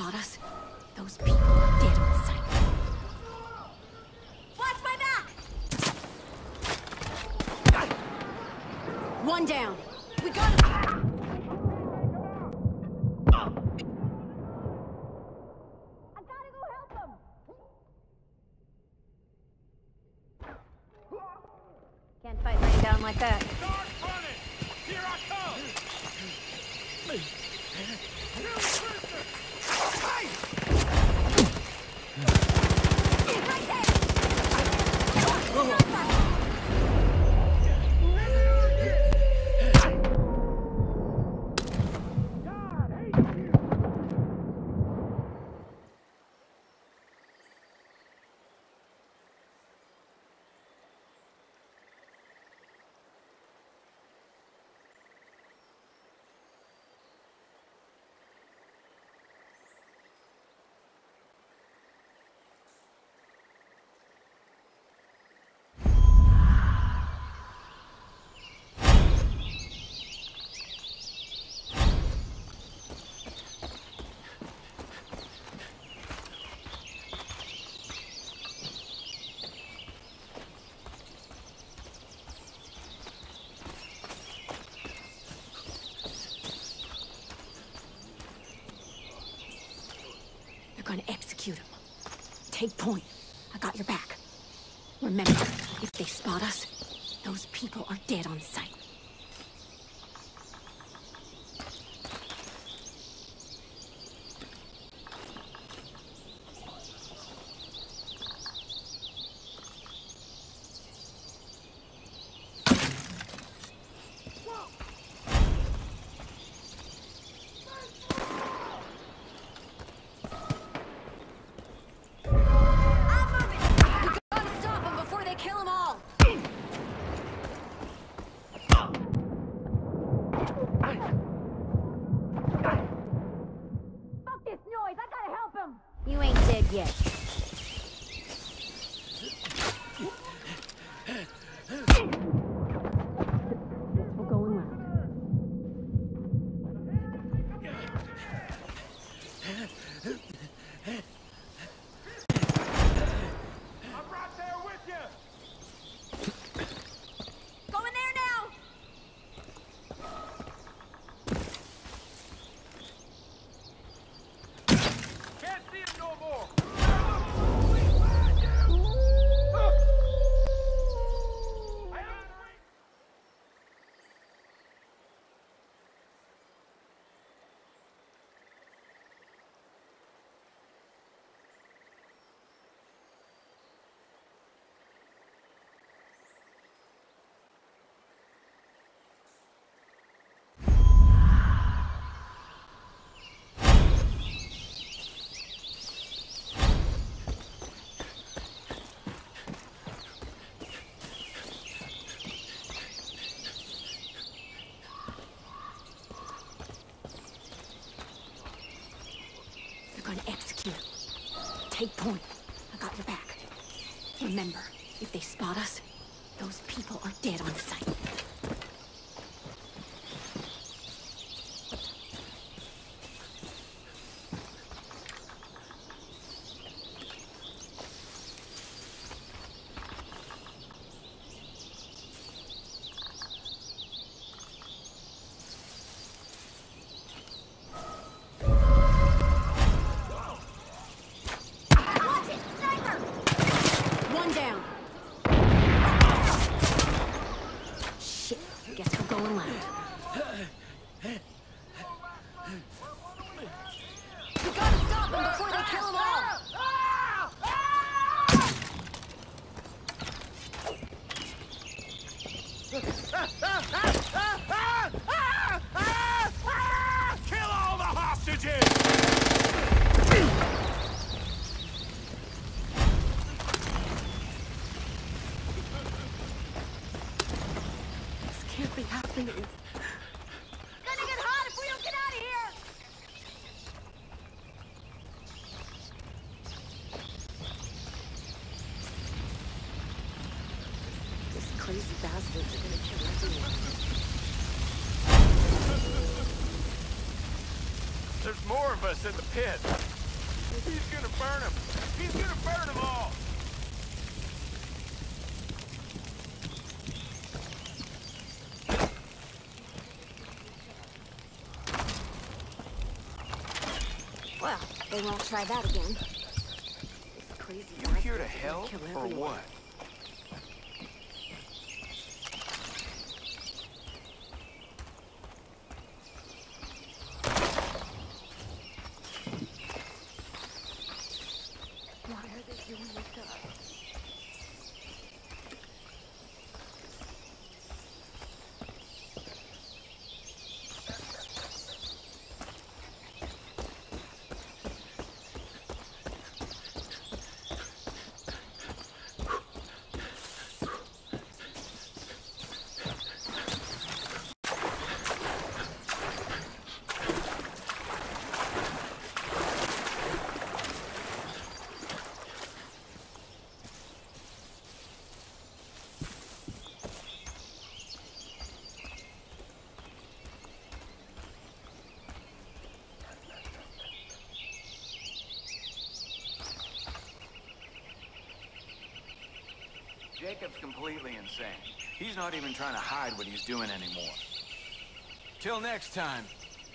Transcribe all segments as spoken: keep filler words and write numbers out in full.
spot us, those people are dead on sight. Watch my back! One down. We gotta... I gotta go help them! Can't fight laying down like that. Start running! Here I come! Right there! Gonna execute him. Take point. I got your back. Remember, if they spot us, those people are dead on sight. You ain't dead yet. We're going loud. I'm right there with you! Go in there now! Can't see him no more! Gonna execute. Take point. I got your back. Remember, if they spot us, those people are dead on sight. Going loud. We gotta stop them before they kill them all! Kill all the hostages! Can't be happening. It's gonna get hot if we don't get out of here! These crazy bastards are gonna kill everyone. There's more of us in the pit. He's gonna burn them! He's gonna burn them all! Well, they won't try that again. Crazy. You here to help or what? Why are they doing this to us? Jacob's completely insane. He's not even trying to hide what he's doing anymore. Till next time.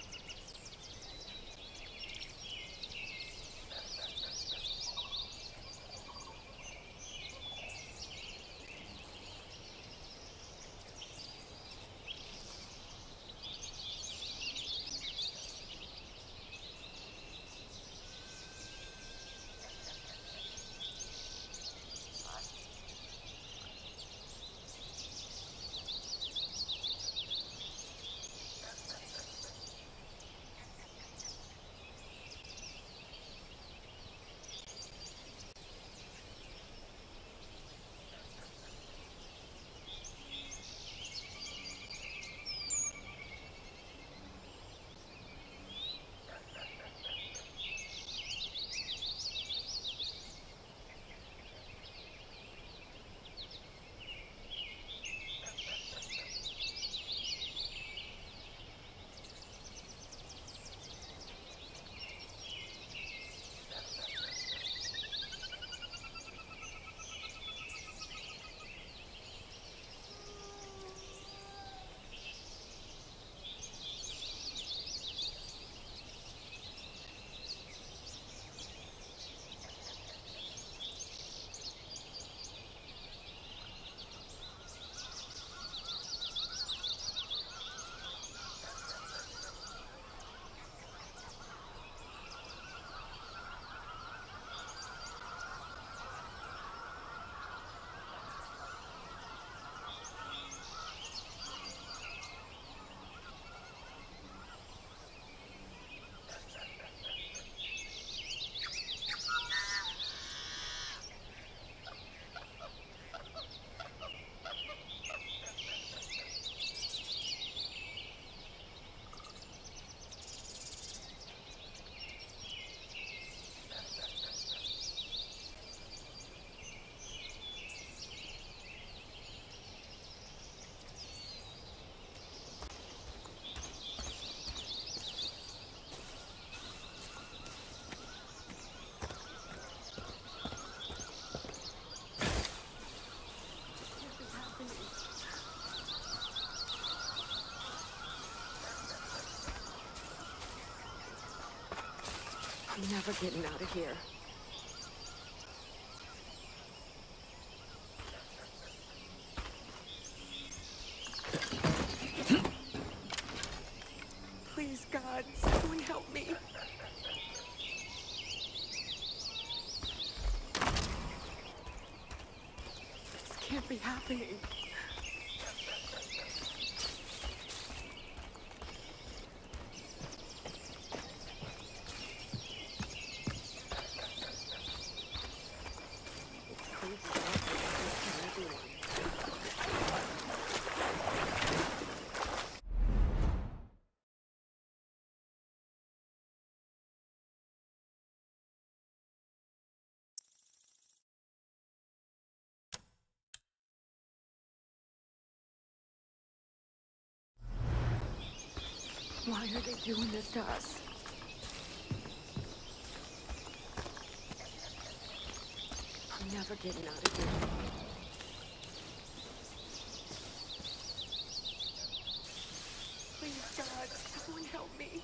I'm never getting out of here. Please, God, someone help me. This can't be happening. Why are they doing this to us? I'm never getting out of here. Please, God, someone help me.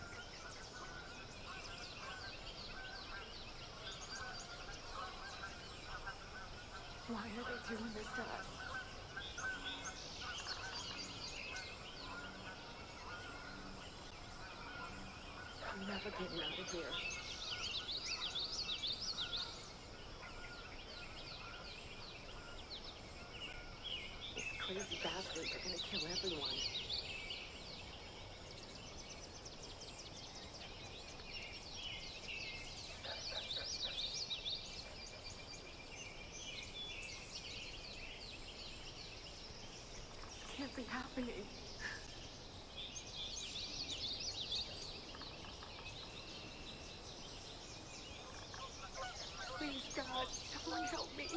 Why are they doing this to us? I'm never getting out of here. These crazy bastards are gonna kill everyone. This can't be happening. Please, God, someone help me.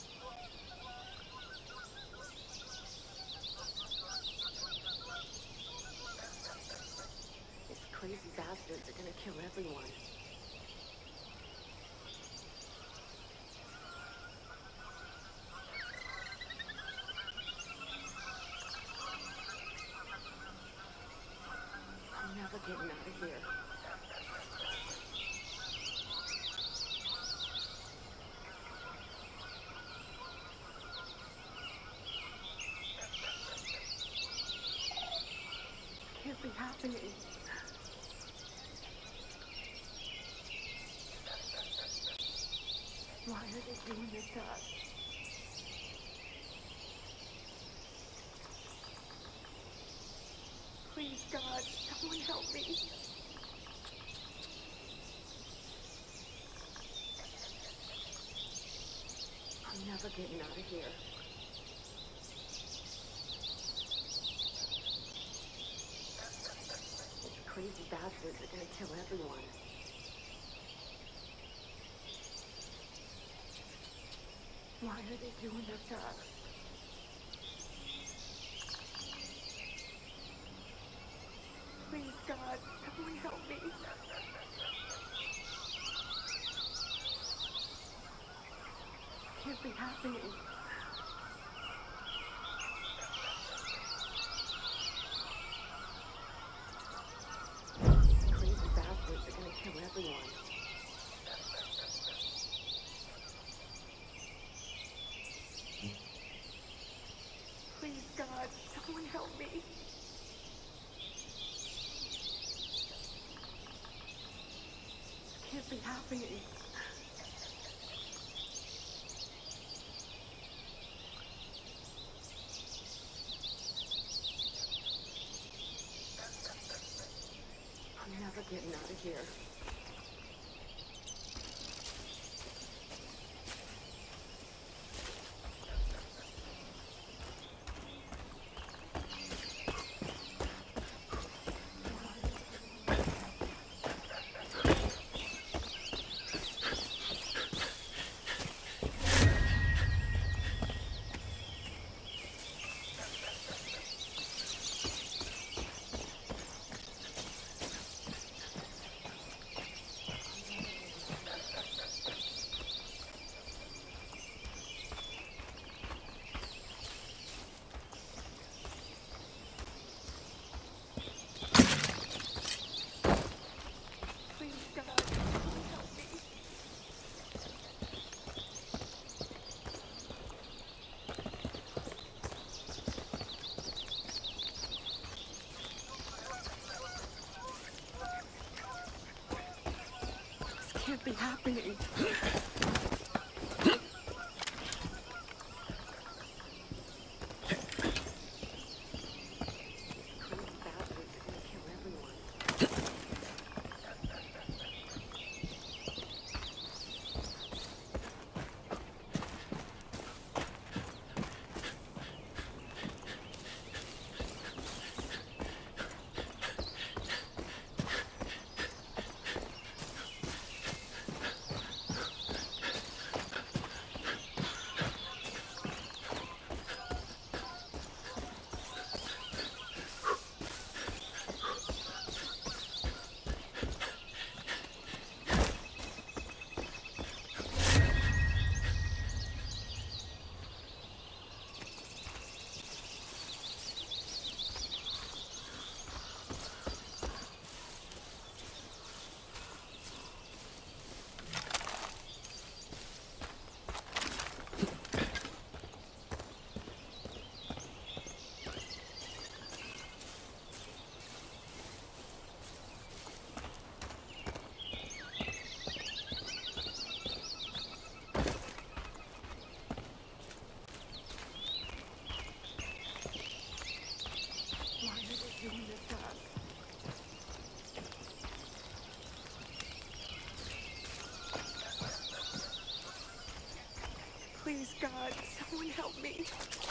These crazy bastards are gonna kill everyone. I'm never getting out of here. Can't be happening. Why are they doing this to us? Please, God, someone help me. I'm never getting out of here. These crazy bastards are gonna kill everyone. Why are they doing this to us? Please, God, someone help me. Can't be happening. These crazy bastards are gonna kill everyone. Please, God, someone help me. Can't be happening. I'm never getting out of here. Can't be happening. Please, God, someone help me.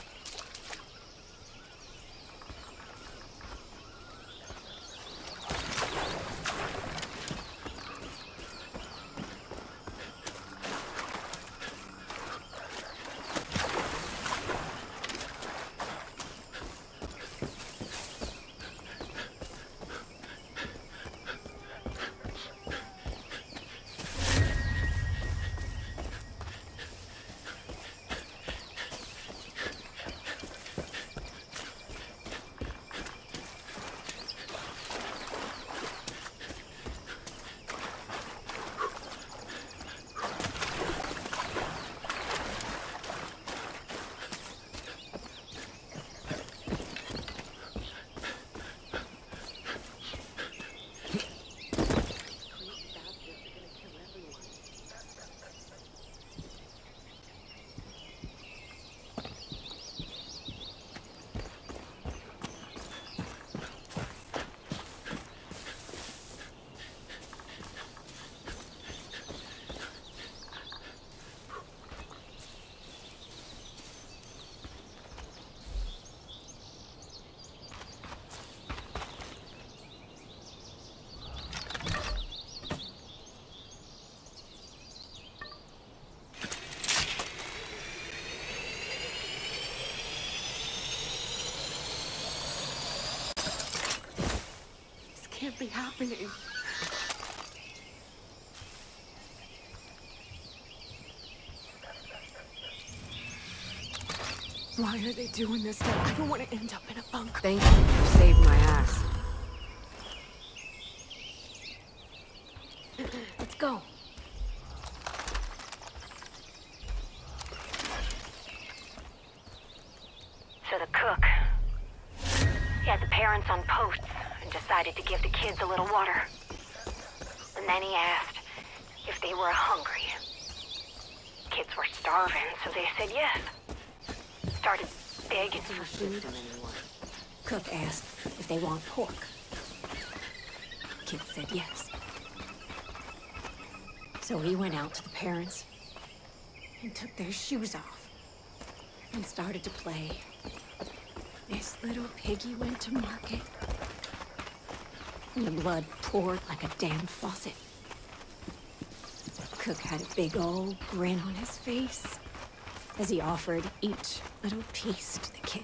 Can't be happening. Why are they doing this now? I don't want to end up in a bunker. Thank you. You saved my ass. Let's go. So the cook, he had the parents on posts and decided to give the kids a little water. And then he asked if they were hungry. Kids were starving, so they said yes. Started begging for food. Cook asked if they want pork. Kids said yes. So he went out to the parents and took their shoes off and started to play. This little piggy went to market, and the blood poured like a damn faucet. Cook had a big old grin on his face as he offered each little piece to the kids.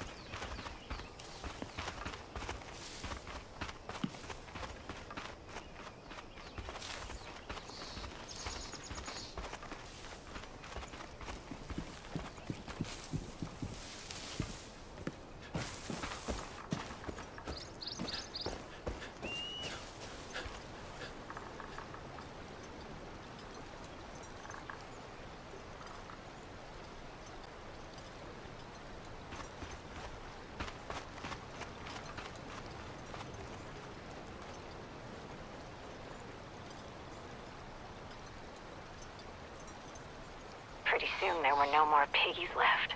Pretty soon there were no more piggies left.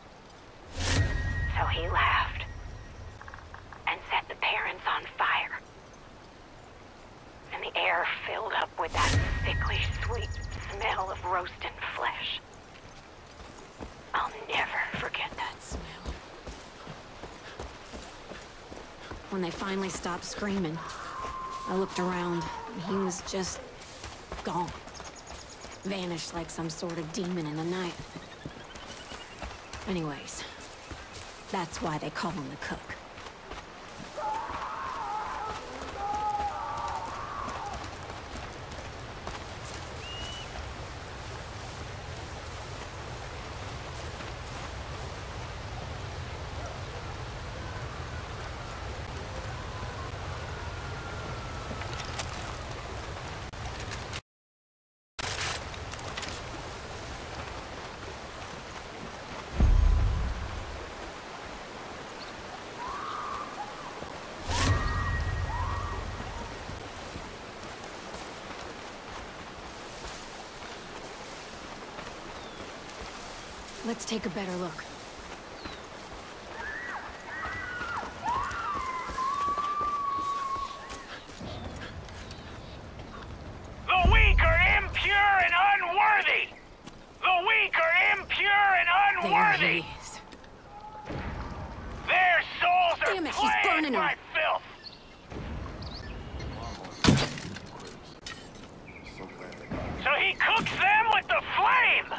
So he laughed and set the parents on fire. And the air filled up with that sickly sweet smell of roasting flesh. I'll never forget that smell. When they finally stopped screaming, I looked around and he was just gone. Vanished like some sort of demon in the night. Anyways, that's why they call him the cook. Let's take a better look. The weak are impure and unworthy! The weak are impure unworthy. he is. Their souls are Damn it, he's plagued burning 'em. by filth. So he cooks them with the flame!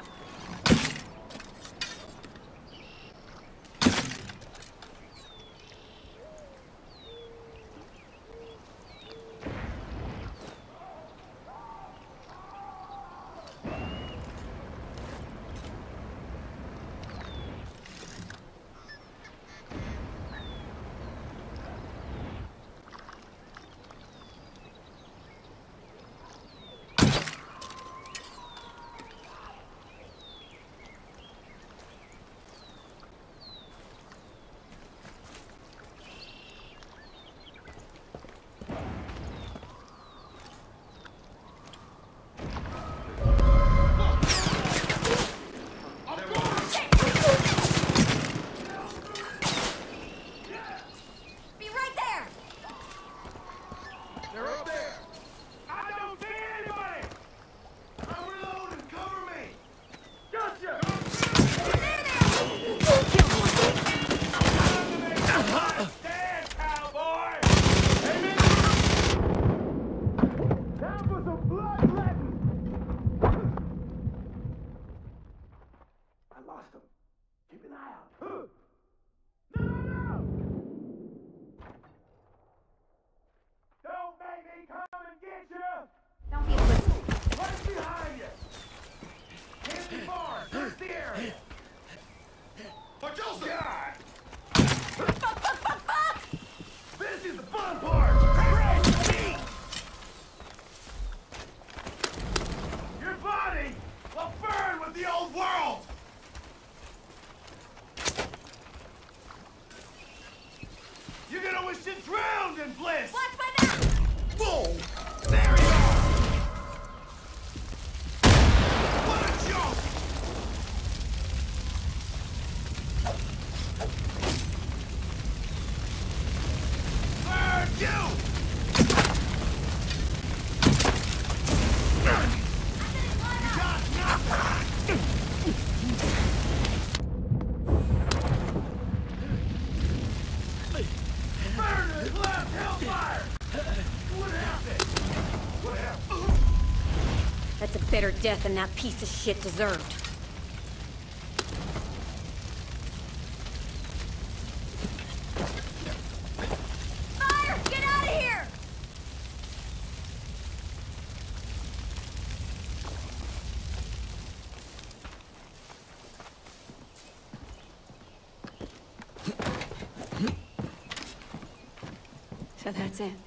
That's a better death than that piece of shit deserved. Fire! Get out of here! So that's it.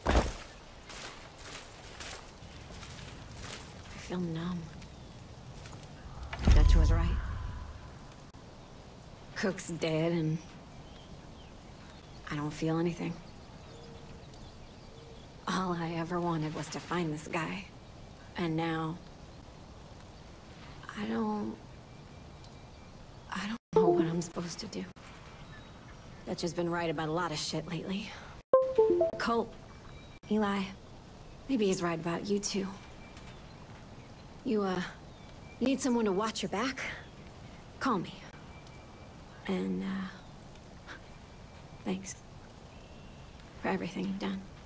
I feel numb. Dutch was right. Cook's dead and I don't feel anything. All I ever wanted was to find this guy. And now I don't I don't know what I'm supposed to do. Dutch has been right about a lot of shit lately. Colt, Eli, maybe he's right about you too. You, uh, need someone to watch your back? Call me. And, uh, thanks for everything you've done.